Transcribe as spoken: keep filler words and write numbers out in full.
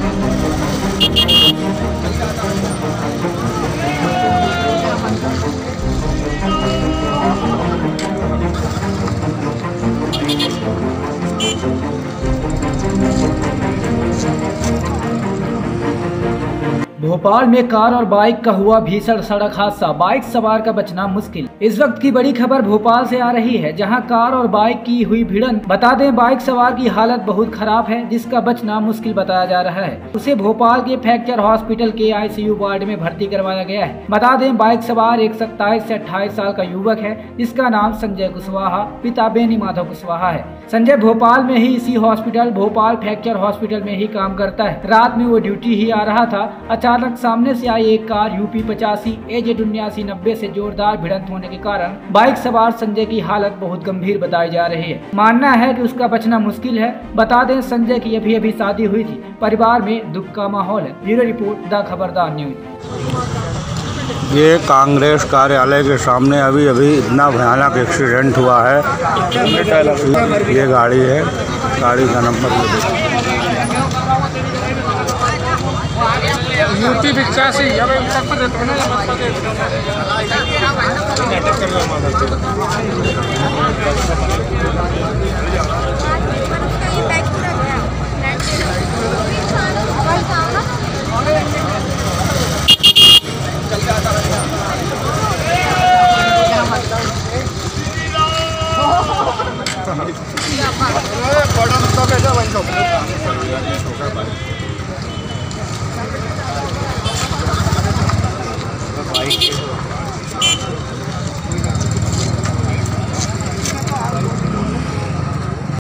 भोपाल में कार और बाइक का हुआ भीषण सड़क हादसा, बाइक सवार का बचना मुश्किल। इस वक्त की बड़ी खबर भोपाल से आ रही है, जहां कार और बाइक की हुई भिड़ंत। बता दें, बाइक सवार की हालत बहुत खराब है, जिसका बचना मुश्किल बताया जा रहा है। उसे भोपाल के फ्रैक्चर हॉस्पिटल के आईसीयू वार्ड में भर्ती करवाया गया है। बता दें, बाइक सवार एक सत्ताईस से अट्ठाईस साल का युवक है, जिसका नाम संजय कुशवाहा पिता बेनी माधव कुशवाहा है। संजय भोपाल में ही इसी हॉस्पिटल भोपाल फ्रैक्चर हॉस्पिटल में ही काम करता है। रात में वो ड्यूटी ही आ रहा था, अचानक सामने से आई एक कार यूपी पचासी एजेड उन्यासी नब्बे से जोरदार भिड़ंत होने के कारण बाइक सवार संजय की हालत बहुत गंभीर बताई जा रही है। मानना है कि उसका बचना मुश्किल है। बता दें, संजय की अभी अभी शादी हुई थी। परिवार में दुख का माहौल है। Bureau report, the Khabardar news. ये कांग्रेस कार्यालय के सामने अभी अभी इतना भयानक एक्सीडेंट हुआ है। ये गाड़ी है, गाड़ी का नंबर यूपी पिचासी। अब बड़ा मतलब कैसा बन सकता है।